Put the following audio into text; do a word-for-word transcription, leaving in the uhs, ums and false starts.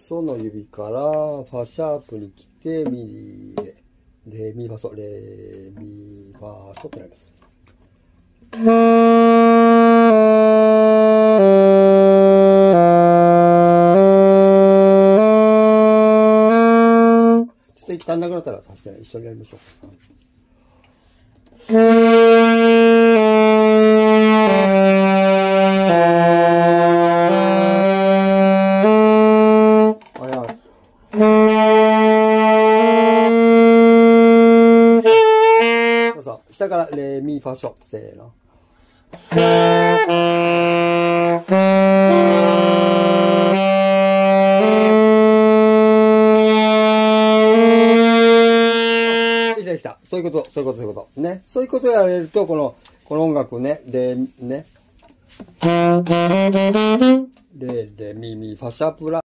ソの指からファシャープに来て、ミレ、レミファソ、レミファソってなります。ちょっと一旦なくなったら一緒にやりましょうか。下からレミファソ、せーの。できた。そういうこと、そういうこと、そういうこと。ね。そういうことやれると、この、この音楽ね、レ、ね。レ、レミミファシャプラ。